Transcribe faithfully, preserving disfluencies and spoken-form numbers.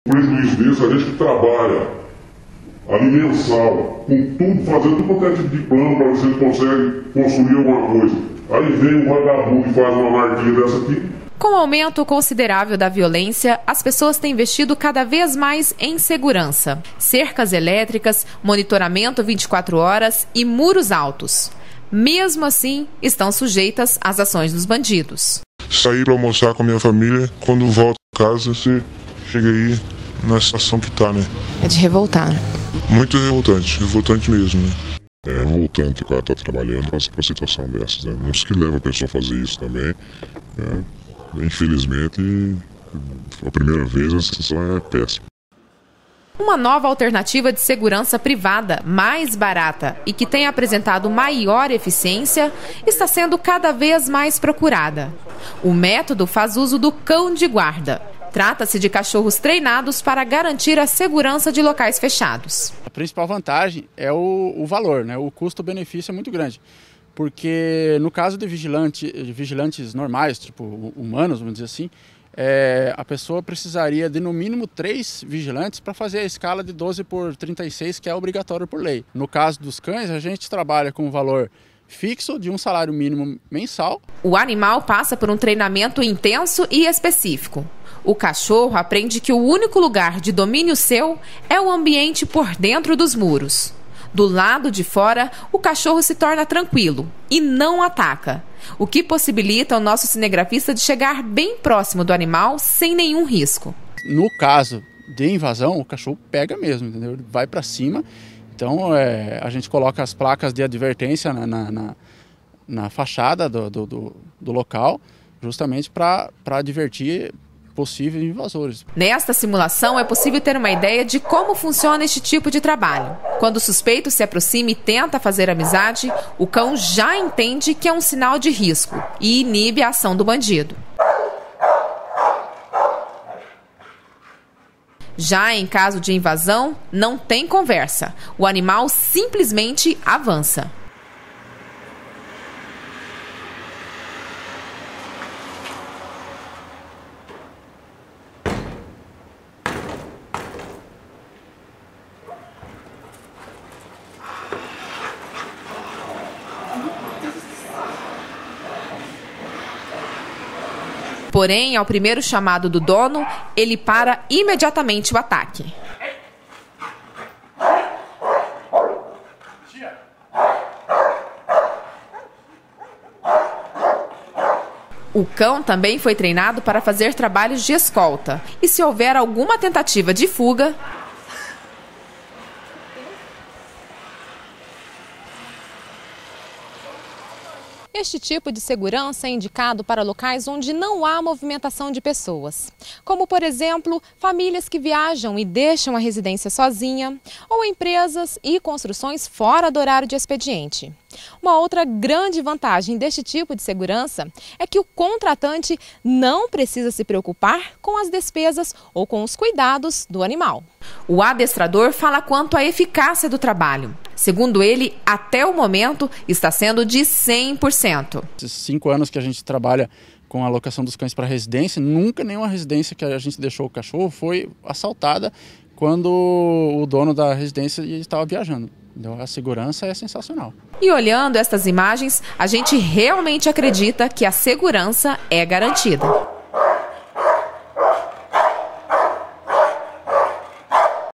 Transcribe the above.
prejuízo desse, a gente que trabalha ali mensal, com tudo, fazendo tudo quanto é tipo de plano para ver se ele consegue construir alguma coisa. Aí vem um vagabundo e faz uma marquinha dessa aqui. Com o aumento considerável da violência, as pessoas têm investido cada vez mais em segurança. Cercas elétricas, monitoramento vinte e quatro horas e muros altos. Mesmo assim, estão sujeitas às ações dos bandidos. Sair para almoçar com a minha família, quando volto a casa, você chega aí na situação que tá, né? É de revoltar, né? Muito revoltante, revoltante mesmo, né? É revoltante o cara tá trabalhando para uma situação dessas, né? Não sei o que leva a pessoa a fazer isso também, né? Infelizmente, a primeira vez a situação é péssima. Uma nova alternativa de segurança privada, mais barata e que tem apresentado maior eficiência, está sendo cada vez mais procurada. O método faz uso do cão de guarda. Trata-se de cachorros treinados para garantir a segurança de locais fechados. A principal vantagem é o, o valor, né? O custo-benefício é muito grande. Porque no caso de, vigilante, de vigilantes normais, tipo humanos, vamos dizer assim, é, a pessoa precisaria de no mínimo três vigilantes para fazer a escala de doze por trinta e seis, que é obrigatório por lei. No caso dos cães, a gente trabalha com um valor fixo de um salário mínimo mensal. O animal passa por um treinamento intenso e específico. O cachorro aprende que o único lugar de domínio seu é o ambiente por dentro dos muros. Do lado de fora, o cachorro se torna tranquilo e não ataca, o que possibilita ao nosso cinegrafista de chegar bem próximo do animal sem nenhum risco. No caso de invasão, o cachorro pega mesmo, entendeu? Ele vai para cima. Então é, a gente coloca as placas de advertência na, na, na, na fachada do, do, do, do local, justamente para advertir possíveis invasores. Nesta simulação é possível ter uma ideia de como funciona este tipo de trabalho. Quando o suspeito se aproxima e tenta fazer amizade, o cão já entende que é um sinal de risco e inibe a ação do bandido. Já em caso de invasão, não tem conversa. O animal simplesmente avança. Porém, ao primeiro chamado do dono, ele para imediatamente o ataque. O cão também foi treinado para fazer trabalhos de escolta. E se houver alguma tentativa de fuga, este tipo de segurança é indicado para locais onde não há movimentação de pessoas, como, por exemplo, famílias que viajam e deixam a residência sozinha, ou empresas e construções fora do horário de expediente. Uma outra grande vantagem deste tipo de segurança é que o contratante não precisa se preocupar com as despesas ou com os cuidados do animal. O adestrador fala quanto à eficácia do trabalho. Segundo ele, até o momento, está sendo de cem por cento. Esses cinco anos que a gente trabalha com a alocação dos cães para residência, nunca nenhuma residência que a gente deixou o cachorro foi assaltada quando o dono da residência estava viajando. Então, a segurança é sensacional. E olhando estas imagens, a gente realmente acredita que a segurança é garantida.